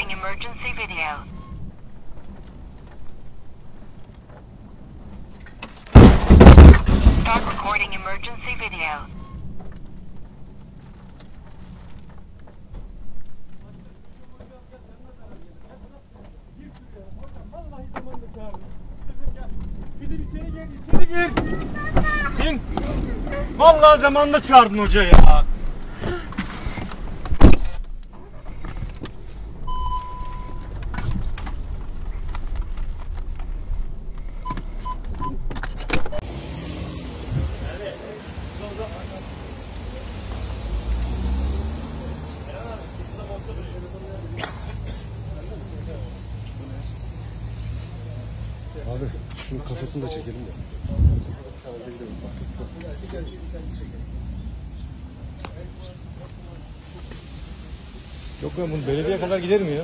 recording emergency video. Start recording emergency video. Bizim içeri gir, içeri gir. İn. Vallahi zamanında çağırdın hoca ya. Abi şunun kasasını da çekelim de. Yok ya, bunu belediyeye kadar gider mi ya?